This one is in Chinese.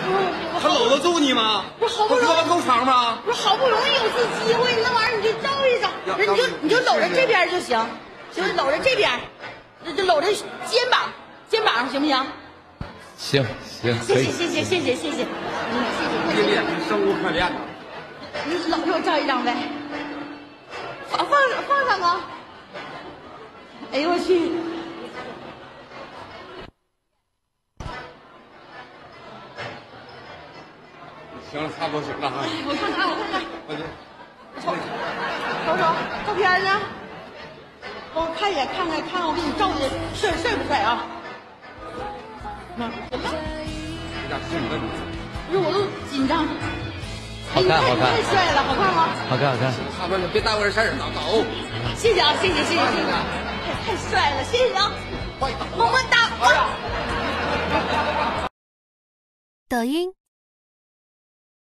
他搂得住你吗？ 不是好不容易胳膊够长吗？ 不是好不容易有次机会，那玩意儿你就照一照，你就搂着这边就行，就搂着这边，就搂着肩膀上行不行？ 行， 谢谢，谢谢， 这脸生无可恋。 你搂着我照一张呗，放上啊！哎呦我去！ 行了，差不多行了啊。 我看看，瞅照片呢，帮我看一眼，看看我给你照的帅不帅啊？ 有点兴奋。 不是我都紧张。 好看， 太帅了，好看吗？ 好看。 差不多，别耽误这事儿，走。 谢谢啊，谢谢，太帅了，谢谢啊，么么哒。 抖音。